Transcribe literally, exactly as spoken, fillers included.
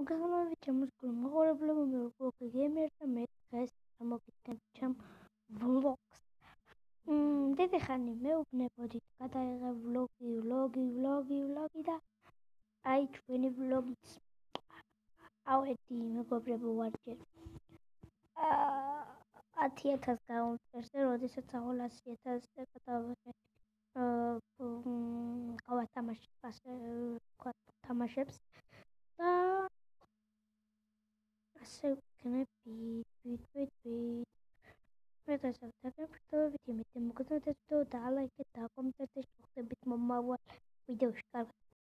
მოგესალმებით ჩემს გულმოხარებლებო, მე ვარ ბლოგი გეიმერი და მე დღეს წარმოგიდგენთ ჩემ ვლოგს. მმ დიდი ხანი მეუბნებოდით გადაიღე ვლოგი, ვლოგი, ვლოგი, ვლოგი და აი ჩვენი ვლოგიც ავედი მეგობრებო ვარჯერ. აა ათი ათას გაუნტერზე, როდესაც ახალ ათი ათასზე გადავიღე აა გავათამაშებ ასე ვთქვათ თამაშებს და ასე ვქნები ვით ვით ვით მე გასაგებთ იმით მოგწოდეთ ვიდეო და ლაიქეთ და კომენტარით შევხვდებით მომავალ ვიდეოში. კარგად.